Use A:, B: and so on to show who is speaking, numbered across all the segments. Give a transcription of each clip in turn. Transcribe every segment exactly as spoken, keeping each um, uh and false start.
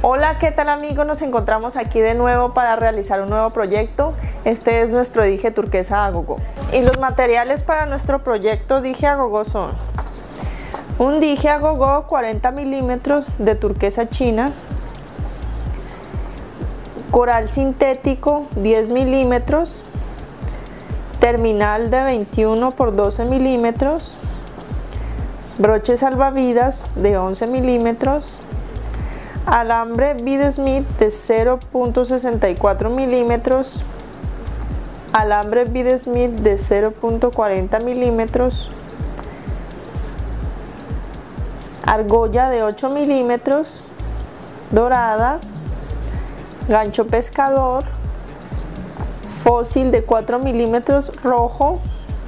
A: Hola, ¿qué tal amigos? Nos encontramos aquí de nuevo para realizar un nuevo proyecto. Este es nuestro dije turquesa a gogo. Y los materiales para nuestro proyecto dije a gogo son un dije a gogo cuarenta milímetros de turquesa china, coral sintético diez milímetros, terminal de veintiuno por doce milímetros, broche salvavidas de once milímetros, alambre Bead Smith de cero punto sesenta y cuatro milímetros, alambre Bead Smith de cero punto cuarenta milímetros, argolla de ocho milímetros, dorada, gancho pescador, fósil de cuatro milímetros rojo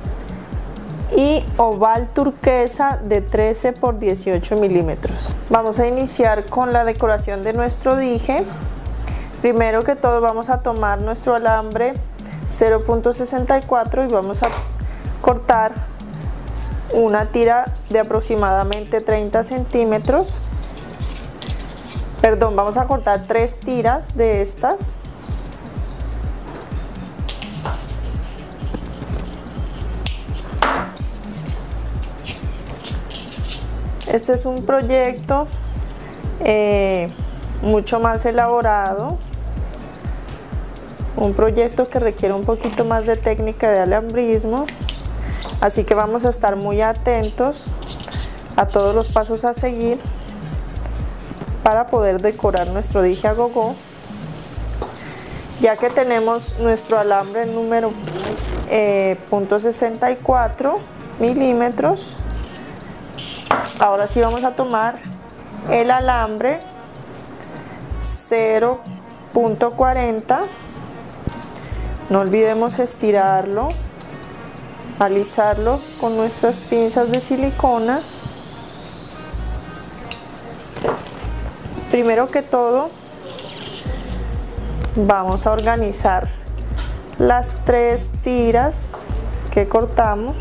A: y oval turquesa de trece por dieciocho milímetros. Vamos a iniciar con la decoración de nuestro dije. Primero que todo vamos a tomar nuestro alambre cero punto sesenta y cuatro y vamos a cortar una tira de aproximadamente treinta centímetros. Perdón, vamos a cortar tres tiras de estas. Este es un proyecto eh, mucho más elaborado, un proyecto que requiere un poquito más de técnica de alambrismo, así que vamos a estar muy atentos a todos los pasos a seguir para poder decorar nuestro dije a gogo. Ya que tenemos nuestro alambre número eh, punto sesenta y cuatro milímetros, ahora sí vamos a tomar el alambre cero punto cuarenta, no olvidemos estirarlo, alisarlo con nuestras pinzas de silicona. Primero que todo vamos a organizar las tres tiras que cortamos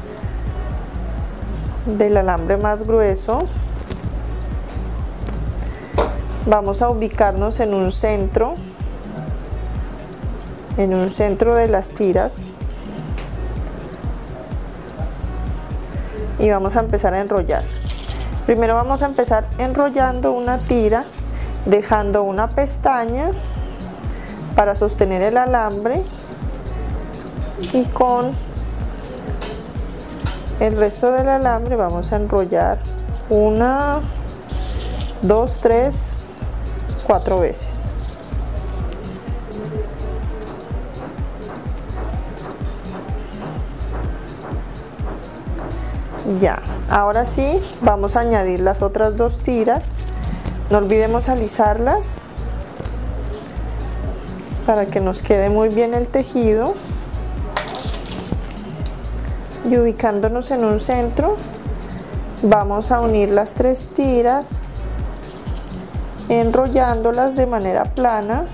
A: del alambre más grueso. Vamos a ubicarnos en un centro, en un centro de las tiras y vamos a empezar a enrollar. Primero vamos a empezar enrollando una tira, dejando una pestaña para sostener el alambre y con el resto del alambre vamos a enrollar una, dos, tres, cuatro veces. Ya, ahora sí vamos a añadir las otras dos tiras. No olvidemos alisarlas para que nos quede muy bien el tejido. Y ubicándonos en un centro vamos a unir las tres tiras enrollándolas de manera plana,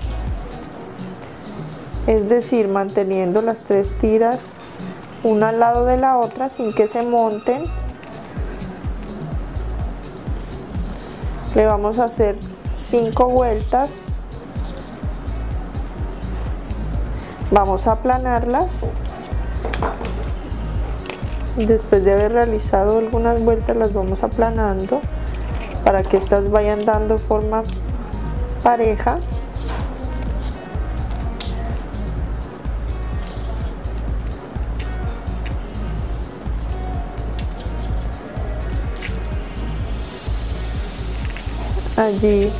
A: es decir, manteniendo las tres tiras una al lado de la otra sin que se monten. Le vamos a hacer cinco vueltas, vamos a aplanarlas. Después de haber realizado algunas vueltas las vamos aplanando para que estas vayan dando forma pareja. Allí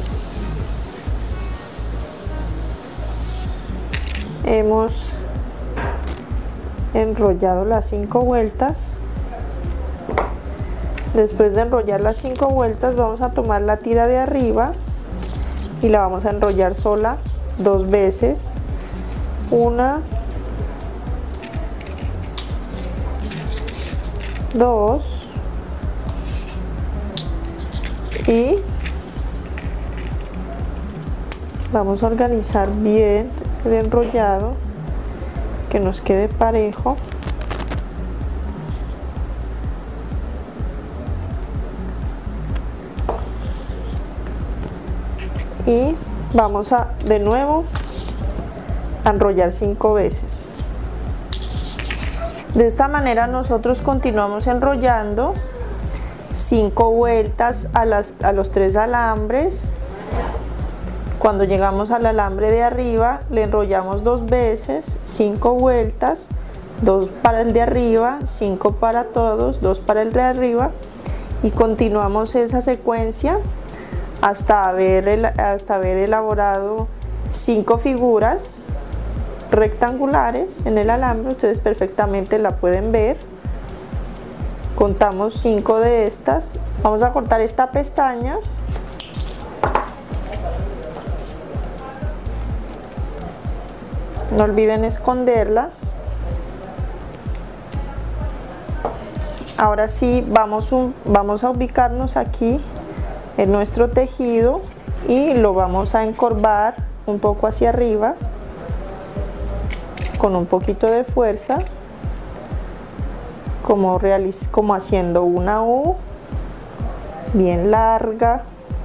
A: hemos enrollado las cinco vueltas. Después de enrollar las cinco vueltas vamos a tomar la tira de arriba y la vamos a enrollar sola dos veces, una, dos y vamos a organizar bien el enrollado, que nos quede parejo. vamos a de nuevo a enrollar cinco veces. De esta manera nosotros continuamos enrollando cinco vueltas a, las, a los tres alambres. Cuando llegamos al alambre de arriba le enrollamos dos veces, cinco vueltas, dos para el de arriba, cinco para todos, dos para el de arriba, y continuamos esa secuencia hasta haber, hasta haber elaborado cinco figuras rectangulares en el alambre. Ustedes perfectamente la pueden ver. Contamos cinco de estas. Vamos a cortar esta pestaña. No olviden esconderla. Ahora sí vamos, un, vamos a ubicarnos aquí en nuestro tejido y lo vamos a encorvar un poco hacia arriba con un poquito de fuerza, como, realiz como haciendo una U bien larga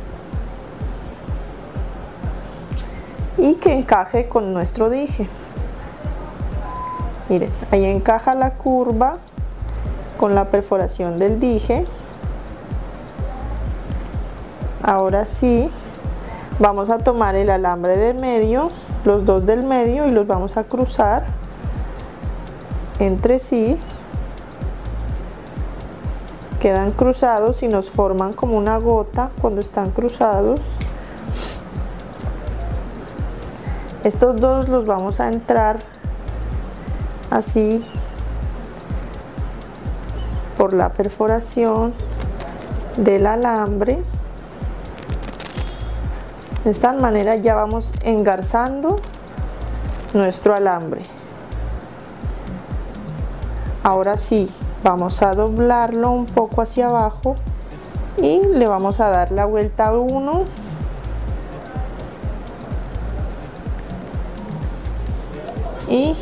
A: y que encaje con nuestro dije. Miren, ahí encaja la curva con la perforación del dije. Ahora sí vamos a tomar el alambre del medio, los dos del medio, y los vamos a cruzar entre sí. Quedan cruzados y nos forman como una gota cuando están cruzados. Estos dos los vamos a entrar así por la perforación del alambre. De esta manera ya vamos engarzando nuestro alambre. Ahora sí, vamos a doblarlo un poco hacia abajo y le vamos a dar la vuelta uno, y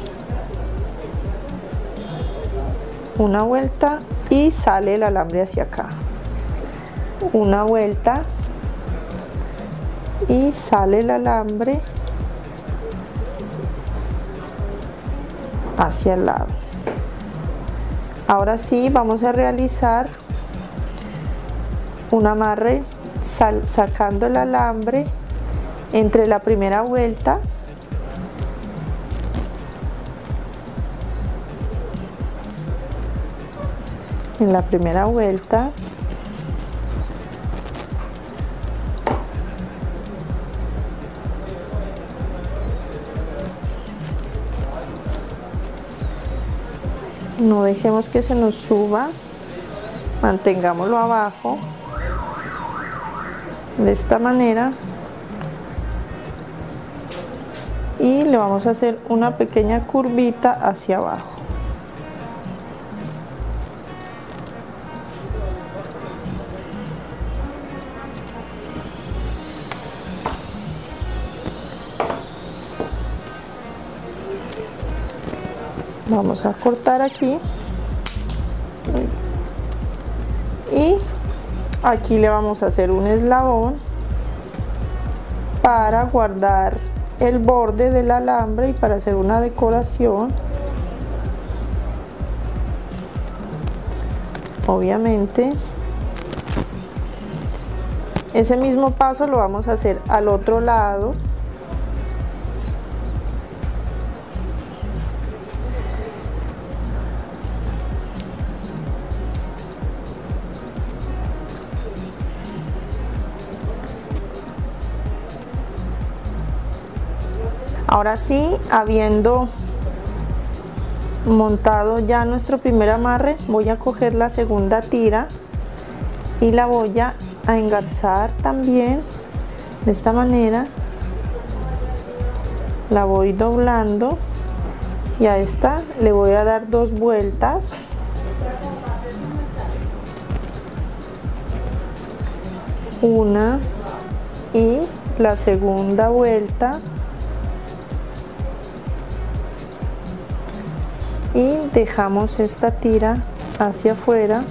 A: una vuelta y sale el alambre hacia acá, una vuelta y sale el alambre hacia el lado. Ahora sí vamos a realizar un amarre sal, sacando el alambre entre la primera vuelta en la primera vuelta no dejemos que se nos suba, mantengámoslo abajo de esta manera y le vamos a hacer una pequeña curvita hacia abajo. Vamos a cortar aquí y aquí le vamos a hacer un eslabón para guardar el borde del alambre y para hacer una decoración. Obviamente ese mismo paso lo vamos a hacer al otro lado. Ahora sí, habiendo montado ya nuestro primer amarre, voy a coger la segunda tira y la voy a engarzar también de esta manera. La voy doblando y a esta le voy a dar dos vueltas. Una y la segunda vuelta. Y dejamos esta tira hacia afuera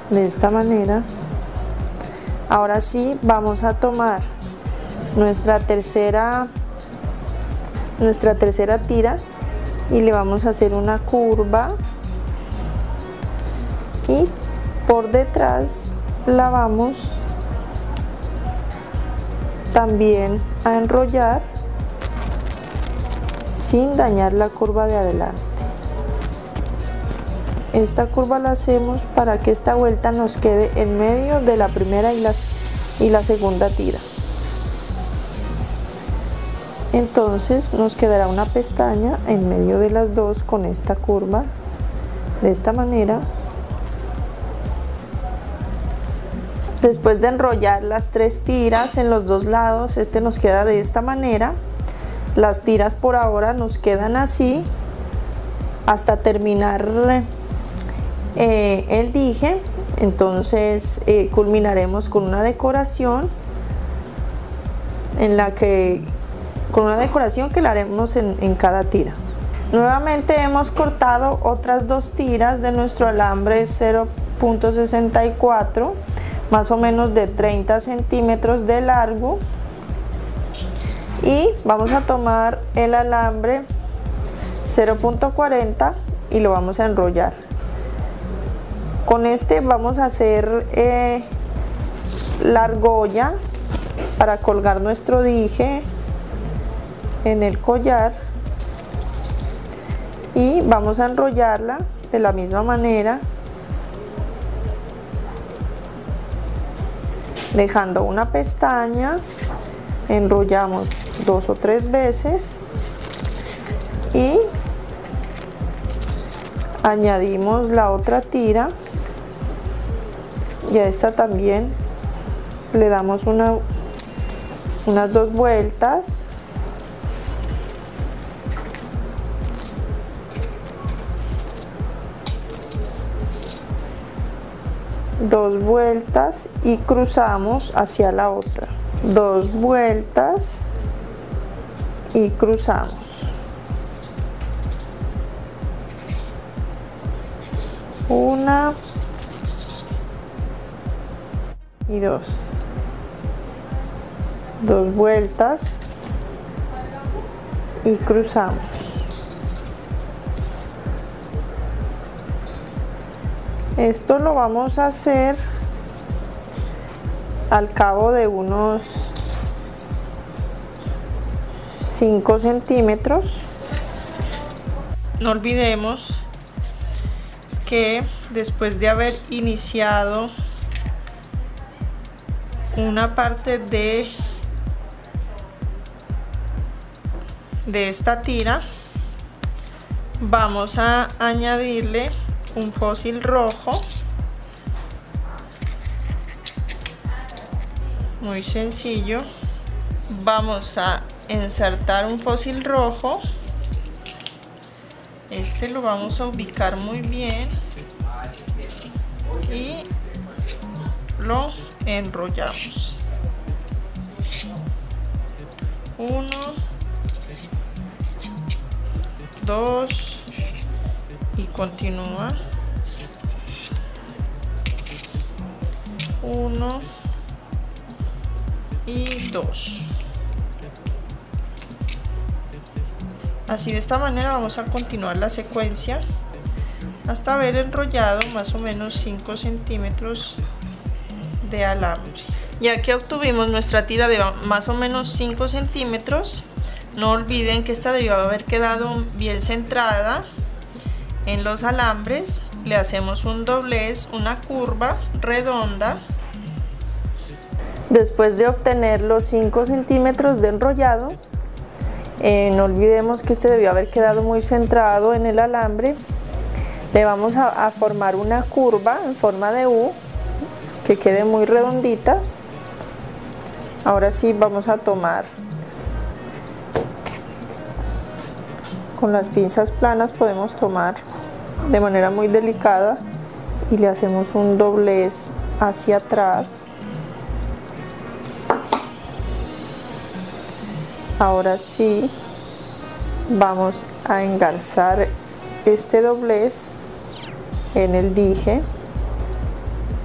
A: de esta manera. Ahora sí vamos a tomar nuestra tercera nuestra tercera tira y le vamos a hacer una curva y por detrás la vamos también a enrollar sin dañar la curva de adelante. Esta curva la hacemos para que esta vuelta nos quede en medio de la primera y, las, y la segunda tira. Entonces nos quedará una pestaña en medio de las dos con esta curva de esta manera. Después de enrollar las tres tiras en los dos lados, este nos queda de esta manera. Las tiras por ahora nos quedan así hasta terminar eh, el dije. Entonces eh, culminaremos con una decoración en la que con una decoración que la haremos en, en cada tira. Nuevamente hemos cortado otras dos tiras de nuestro alambre cero punto sesenta y cuatro, más o menos de treinta centímetros de largo, y vamos a tomar el alambre cero punto cuarenta y lo vamos a enrollar. Con este vamos a hacer eh, la argolla para colgar nuestro dije en el collar, y vamos a enrollarla de la misma manera, dejando una pestaña. Enrollamos dos o tres veces y añadimos la otra tira, y a esta también le damos una, unas dos vueltas. Dos vueltas y cruzamos hacia la otra. Dos vueltas y cruzamos. Una y dos. Dos vueltas y cruzamos. Esto lo vamos a hacer al cabo de unos cinco centímetros. No olvidemos que después de haber iniciado una parte de de esta tira, vamos a añadirle un fósil rojo, muy sencillo. Vamos a ensartar un fósil rojo, este lo vamos a ubicar muy bien y lo enrollamos. Uno, dos y continúa. Uno y dos. Así, de esta manera vamos a continuar la secuencia hasta haber enrollado más o menos cinco centímetros de alambre. Ya que obtuvimos nuestra tira de más o menos cinco centímetros, no olviden que esta debió haber quedado bien centrada en los alambres. Le hacemos un doblez, una curva redonda. Después de obtener los cinco centímetros de enrollado, eh, no olvidemos que este debió haber quedado muy centrado en el alambre. Le vamos a, a formar una curva en forma de U que quede muy redondita. Ahora sí vamos a tomar con las pinzas planas, podemos tomar de manera muy delicada y le hacemos un doblez hacia atrás. Ahora sí vamos a engarzar este doblez en el dije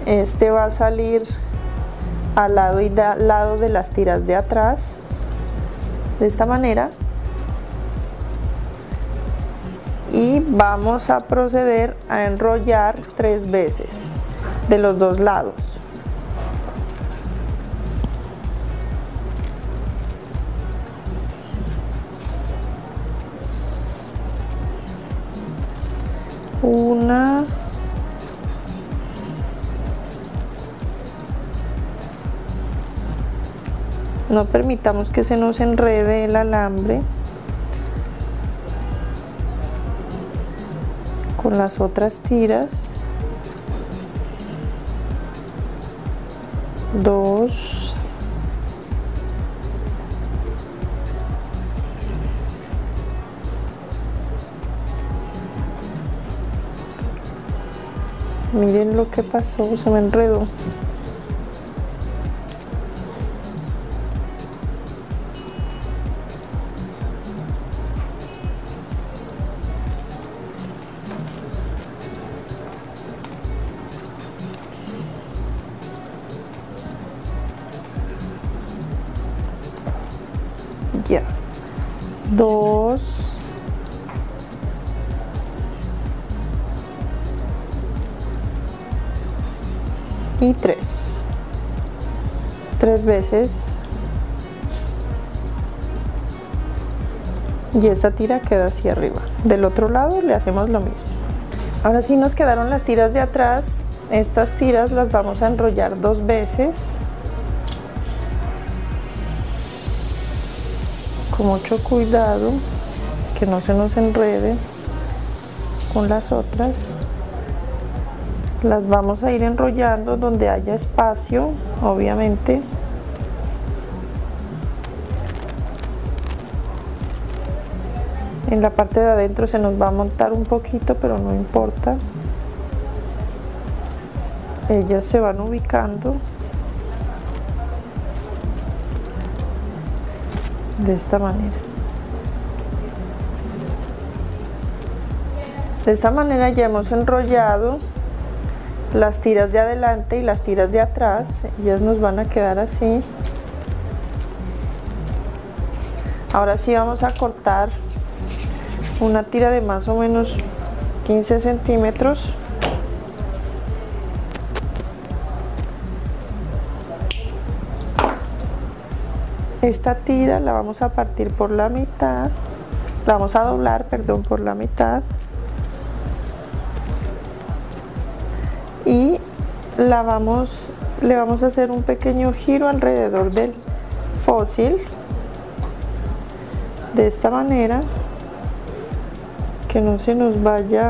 A: Este va a salir al lado y al lado de las tiras de atrás, de esta manera. Y vamos a proceder a enrollar tres veces de los dos lados. Una, no permitamos que se nos enrede el alambre con las otras tiras. Dos, miren lo que pasó, se me enredó. Ya, dos, y tres, tres veces, y esta tira queda hacia arriba. Del otro lado le hacemos lo mismo. Ahora sí nos quedaron las tiras de atrás. Estas tiras las vamos a enrollar dos veces con mucho cuidado, que no se nos enrede con las otras. Las vamos a ir enrollando donde haya espacio, obviamente. En la parte de adentro se nos va a montar un poquito, pero no importa. Ellas se van ubicando de esta manera. De esta manera ya hemos enrollado las tiras de adelante y las tiras de atrás. Ellas nos van a quedar así. Ahora sí vamos a cortar una tira de más o menos quince centímetros. Esta tira la vamos a partir por la mitad, la vamos a doblar, perdón, por la mitad, y la vamos, le vamos a hacer un pequeño giro alrededor del fósil, de esta manera, que no se nos vaya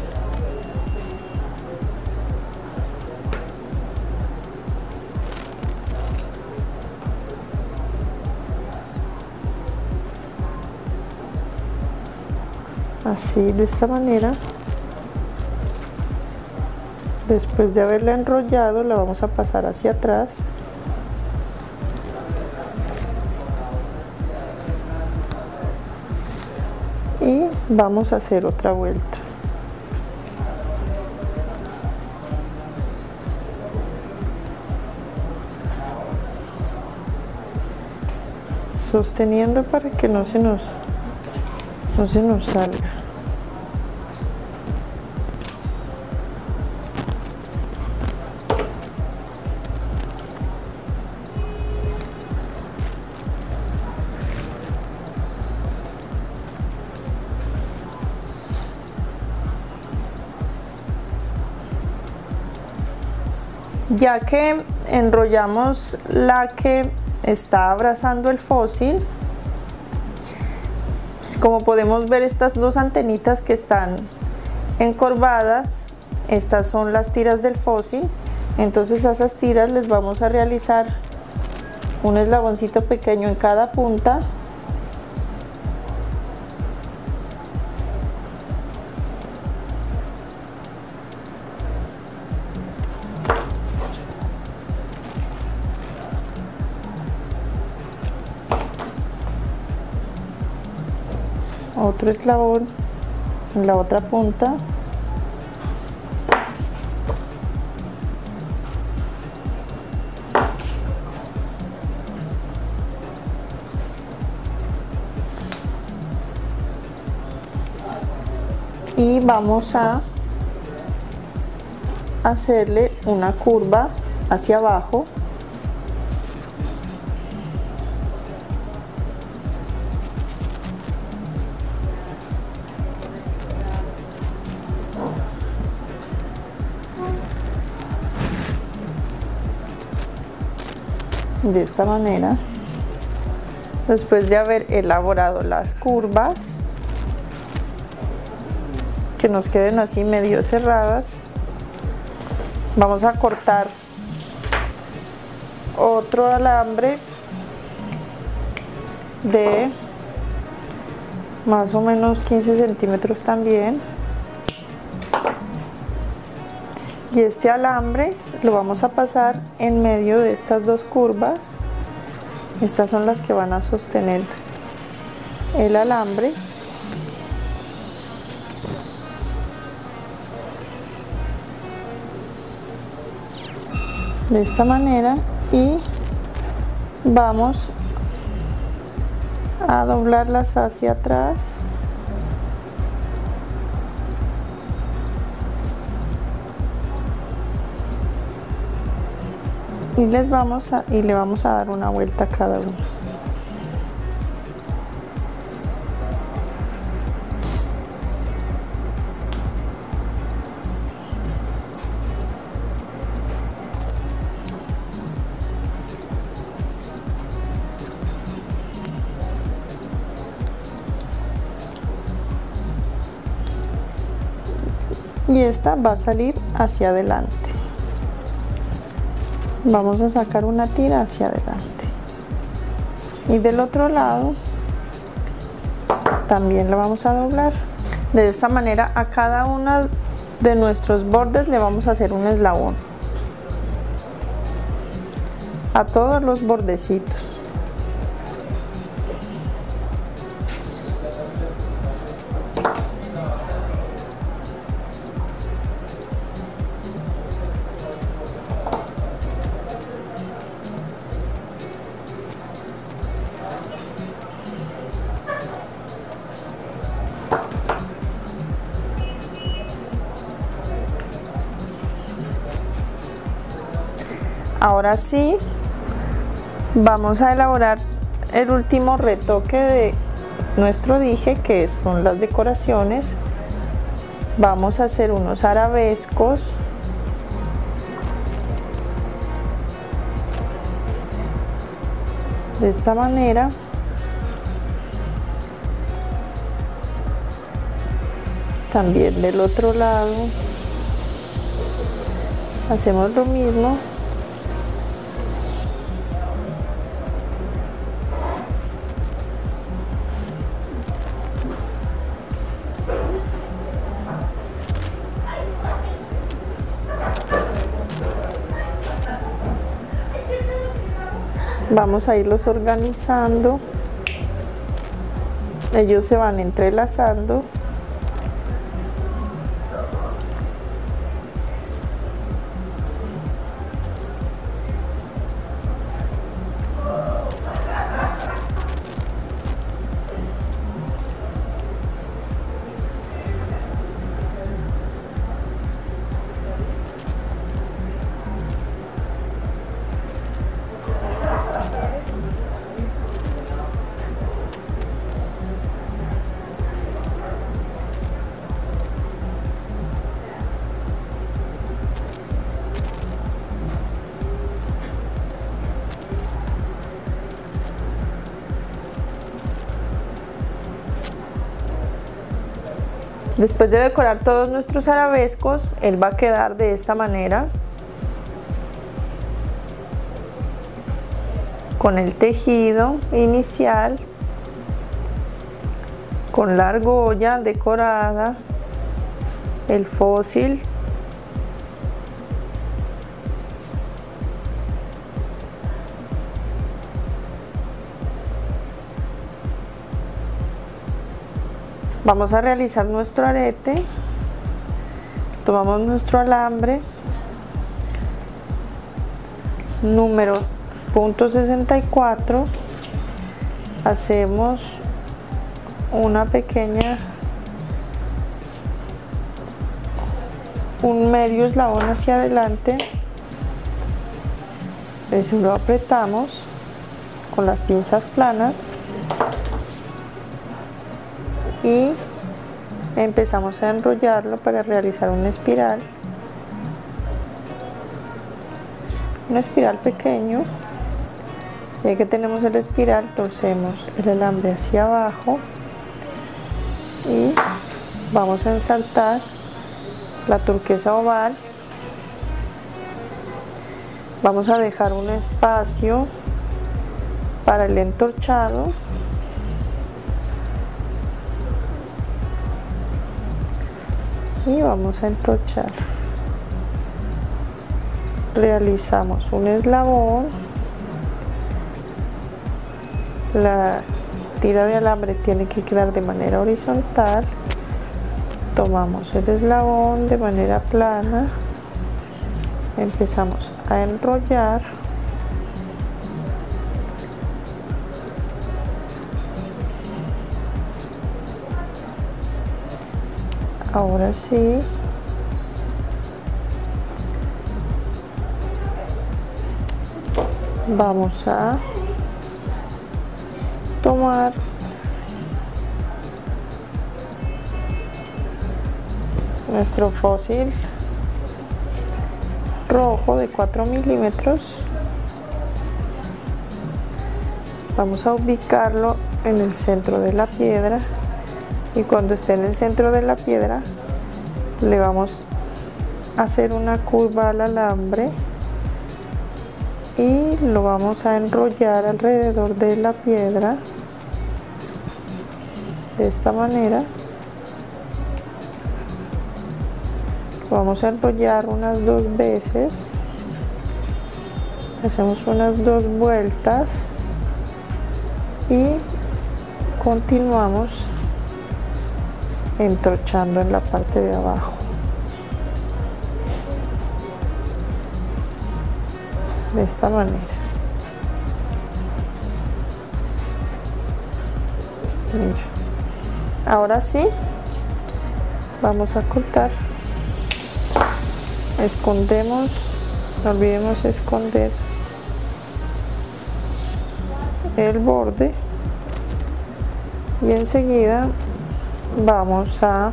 A: así, de esta manera. Después de haberla enrollado, la vamos a pasar hacia atrás. Y vamos a hacer otra vuelta. Sosteniendo para que no se nos, no se nos salga. Ya que enrollamos la que está abrazando el fósil, como podemos ver, estas dos antenitas que están encorvadas, estas son las tiras del fósil. Entonces a esas tiras les vamos a realizar un eslaboncito pequeño en cada punta. Otro eslabón en la otra punta. y vamos a hacerle una curva hacia abajo. De esta manera. Después de haber elaborado las curvas, que nos queden así medio cerradas, vamos a cortar otro alambre de más o menos quince centímetros también, y este alambre lo vamos a pasar en medio de estas dos curvas. Estas son las que van a sostener el alambre. De esta manera, y vamos a doblarlas hacia atrás. Y les vamos a y le vamos a dar una vuelta a cada uno. Y esta va a salir hacia adelante. Vamos a sacar una tira hacia adelante, y del otro lado también la vamos a doblar. De esta manera a cada uno de nuestros bordes le vamos a hacer un eslabón, a todos los bordecitos. Ahora sí, vamos a elaborar el último retoque de nuestro dije, que son las decoraciones. Vamos a hacer unos arabescos. De esta manera. También del otro lado hacemos lo mismo. Vamos a irlos organizando, ellos se van entrelazando. Después de decorar todos nuestros arabescos, él va a quedar de esta manera, con el tejido inicial, con la argolla decorada, el fósil, vamos a realizar nuestro arete. Tomamos nuestro alambre número punto sesenta y cuatro, hacemos una pequeña un medio eslabón hacia adelante, eso lo apretamos con las pinzas planas y empezamos a enrollarlo para realizar una espiral, una espiral pequeño. Ya que tenemos el espiral, torcemos el alambre hacia abajo y vamos a ensartar la turquesa oval. Vamos a dejar un espacio para el entorchado y vamos a entorchar. Realizamos un eslabón, la tira de alambre tiene que quedar de manera horizontal, tomamos el eslabón de manera plana, empezamos a enrollar ahora sí vamos a tomar nuestro fósil rojo de cuatro milímetros, vamos a ubicarlo en el centro de la piedra y cuando esté en el centro de la piedra le vamos a hacer una curva al alambre y lo vamos a enrollar alrededor de la piedra de esta manera. Lo vamos a enrollar unas dos veces, hacemos unas dos vueltas y continuamos entorchando en la parte de abajo. De esta manera. Mira. Ahora sí, vamos a cortar. Escondemos, no olvidemos esconder el borde y enseguida vamos a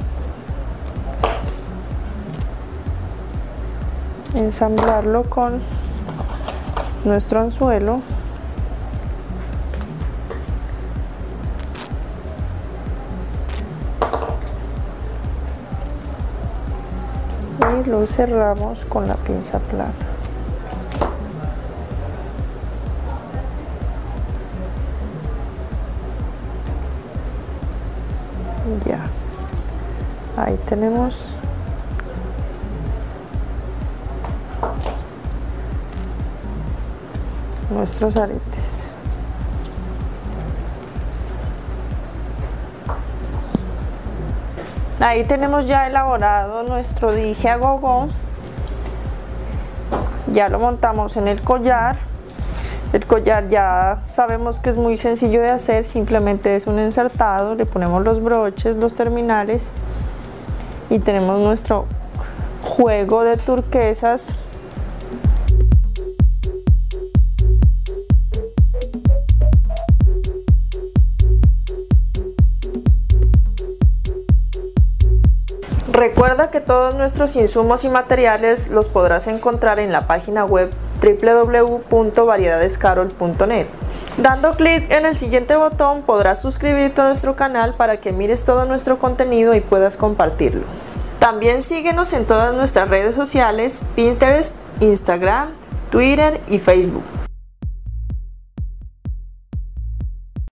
A: ensamblarlo con nuestro anzuelo y lo cerramos con la pinza plana. Ya, ahí tenemos nuestros aretes. Ahí tenemos ya elaborado nuestro dije a gogo. Ya lo montamos en el collar. El collar ya sabemos que es muy sencillo de hacer, simplemente es un ensartado, le ponemos los broches, los terminales y tenemos nuestro juego de turquesas. Recuerda que todos nuestros insumos y materiales los podrás encontrar en la página web w w w punto variedades carol punto net. Dando clic en el siguiente botón podrás suscribirte a nuestro canal para que mires todo nuestro contenido y puedas compartirlo. También síguenos en todas nuestras redes sociales, Pinterest, Instagram, Twitter y Facebook.